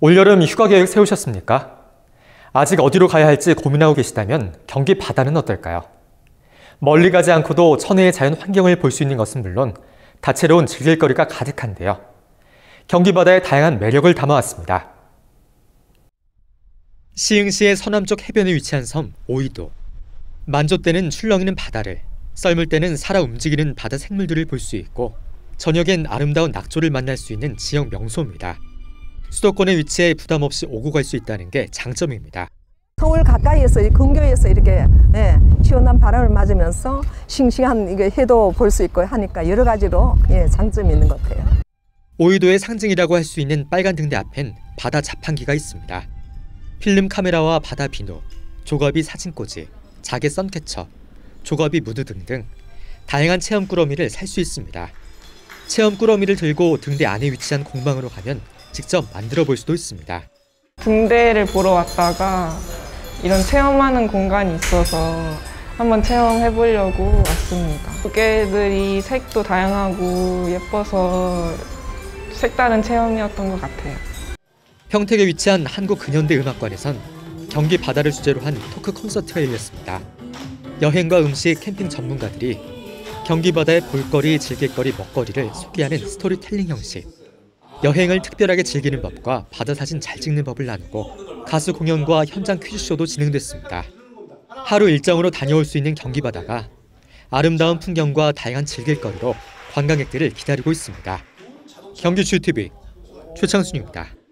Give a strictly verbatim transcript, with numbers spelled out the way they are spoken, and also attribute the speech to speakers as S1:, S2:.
S1: 올여름 휴가 계획 세우셨습니까? 아직 어디로 가야 할지 고민하고 계시다면 경기 바다는 어떨까요? 멀리 가지 않고도 천혜의 자연 환경을 볼 수 있는 것은 물론 다채로운 즐길 거리가 가득한데요. 경기 바다의 다양한 매력을 담아왔습니다. 시흥시의 서남쪽 해변에 위치한 섬 오이도. 만조 때는 출렁이는 바다를, 썰물 때는 살아 움직이는 바다 생물들을 볼 수 있고 저녁엔 아름다운 낙조를 만날 수 있는 지역 명소입니다. 수도권에 위치해 부담 없이 오고 갈 수 있다는 게 장점입니다.
S2: 서울 가까이에서 근교에서 이렇게 예, 시원한 바람을 맞으면서 싱싱한 이게 해도 볼 수 있고 하니까 여러 가지로 예, 장점이 있는 것 같아요.
S1: 오이도의 상징이라고 할 수 있는 빨간 등대 앞엔 바다 자판기가 있습니다. 필름 카메라와 바다 비누, 조가비 사진꽂이, 자개 선캐쳐, 조가비 무드 등등 다양한 체험 꾸러미를 살 수 있습니다. 체험 꾸러미를 들고 등대 안에 위치한 공방으로 가면 직접 만들어 볼 수도 있습니다.
S3: 등대를 보러 왔다가 이런 체험하는 공간이 있어서 한번 체험해 보려고 왔습니다. 조개들이 색도 다양하고 예뻐서 색다른 체험이었던 것 같아요.
S1: 평택에 위치한 한국근현대음악관에선 경기 바다를 주제로 한 토크 콘서트가 열렸습니다. 여행과 음식, 캠핑 전문가들이 경기 바다의 볼거리, 즐길거리, 먹거리를 소개하는 스토리텔링 형식. 여행을 특별하게 즐기는 법과 바다 사진 잘 찍는 법을 나누고 가수 공연과 현장 퀴즈쇼도 진행됐습니다. 하루 일정으로 다녀올 수 있는 경기 바다가 아름다운 풍경과 다양한 즐길거리로 관광객들을 기다리고 있습니다. 경기 지티비 최창순입니다.